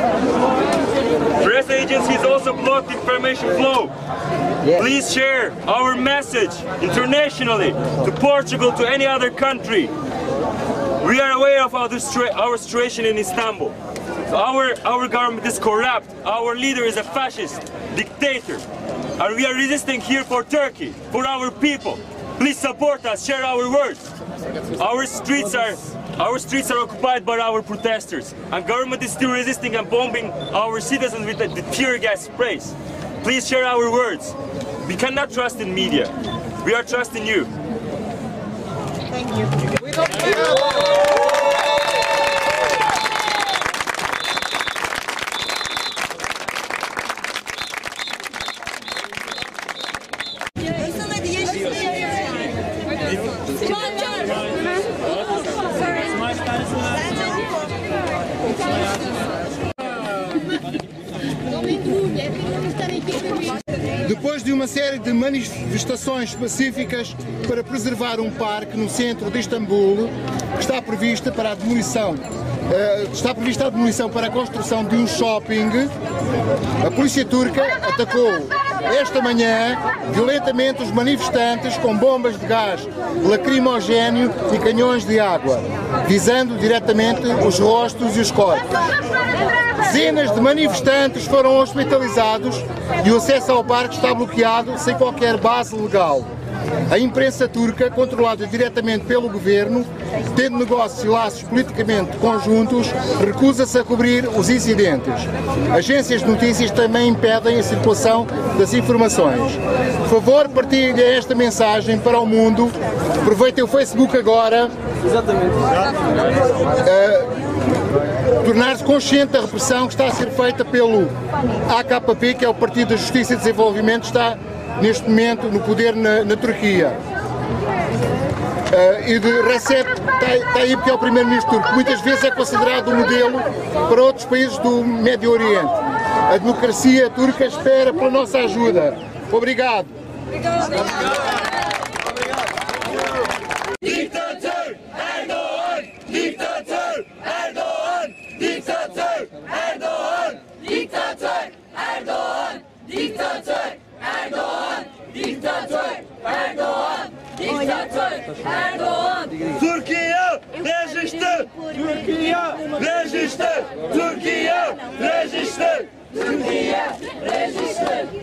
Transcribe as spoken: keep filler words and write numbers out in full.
Press agencies also block information flow. Yes. Please share our message internationally to Portugal, to any other country. We are aware of our, our situation in Istanbul. Our, our government is corrupt. Our leader is a fascist dictator. And we are resisting here for Turkey, for our people. Please support us, share our words. Our streets are Our streets are occupied by our protesters, and government is still resisting and bombing our citizens with the, the tear gas sprays. Please share our words. We cannot trust in media. We are trusting you. Thank you. We Depois de uma série de manifestações pacíficas para preservar um parque no centro de Istambul, está prevista para a demolição, está prevista a demolição para a construção de um shopping, a polícia turca atacou esta manhã violentamente os manifestantes com bombas de gás lacrimogéneo e canhões de água, visando diretamente os rostos e os corpos. Dezenas de manifestantes foram hospitalizados e o acesso ao parque está bloqueado sem qualquer base legal. A imprensa turca, controlada diretamente pelo governo, tendo negócios e laços politicamente conjuntos, recusa-se a cobrir os incidentes. Agências de notícias também impedem a circulação das informações. Por favor, partilhem esta mensagem para o mundo. Aproveitem o Facebook agora. Exatamente. Uh, tornar-se consciente da repressão que está a ser feita pelo A K P, que é o Partido da Justiça e Desenvolvimento, está neste momento no poder na, na Turquia. Uh, e de Recep Tayyip, que é o primeiro-ministro turco, muitas vezes é considerado um modelo para outros países do Médio Oriente. A democracia turca espera pela nossa ajuda. Obrigado. Obrigado. Diktatör Erdoğan! Diktatör Erdoğan! Diktatör Erdoğan! Diktatör Erdoğan! Diktatör Erdoğan! Diktatör Erdoğan! Diktatör Erdoğan! Türkiye rejiste! Türkiye rejiste! Türkiye rejiste! Türkiye rejiste!